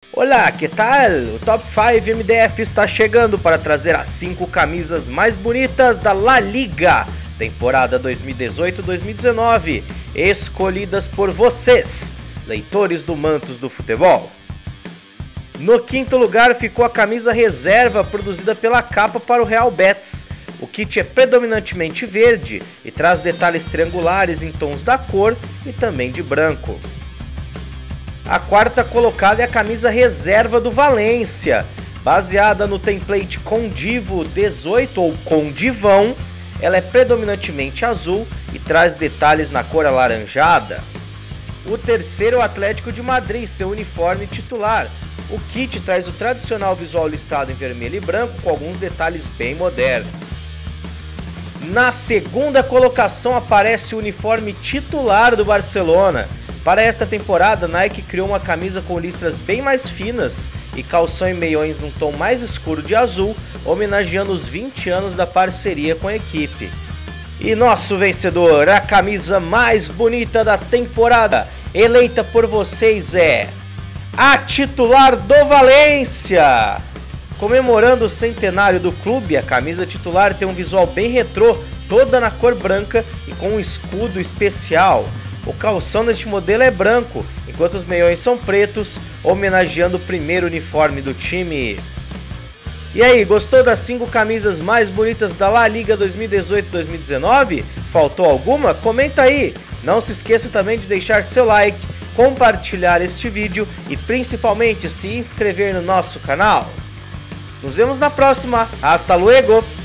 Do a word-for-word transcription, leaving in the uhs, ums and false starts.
Olá, que tal? O Top cinco M D F está chegando para trazer as cinco camisas mais bonitas da La Liga, temporada dois mil e dezoito dois mil e dezenove, escolhidas por vocês, leitores do Mantos do Futebol. No quinto lugar ficou a camisa reserva produzida pela Capa para o Real Betis. O kit é predominantemente verde e traz detalhes triangulares em tons da cor e também de branco. A quarta colocada é a camisa reserva do Valência. Baseada no template Condivo dezoito ou Condivão, ela é predominantemente azul e traz detalhes na cor alaranjada. O terceiro é o Atlético de Madrid, seu uniforme titular. O kit traz o tradicional visual listado em vermelho e branco com alguns detalhes bem modernos. Na segunda colocação aparece o uniforme titular do Barcelona. Para esta temporada, a Nike criou uma camisa com listras bem mais finas e calção e meiões num tom mais escuro de azul, homenageando os vinte anos da parceria com a equipe. E nosso vencedor, a camisa mais bonita da temporada, eleita por vocês, é a titular do Valência! Comemorando o centenário do clube, a camisa titular tem um visual bem retrô, toda na cor branca e com um escudo especial. O calção deste modelo é branco, enquanto os meiões são pretos, homenageando o primeiro uniforme do time. E aí, gostou das cinco camisas mais bonitas da La Liga dois mil e dezoito dois mil e dezenove? Faltou alguma? Comenta aí! Não se esqueça também de deixar seu like, compartilhar este vídeo e principalmente se inscrever no nosso canal. Nos vemos na próxima. Hasta luego!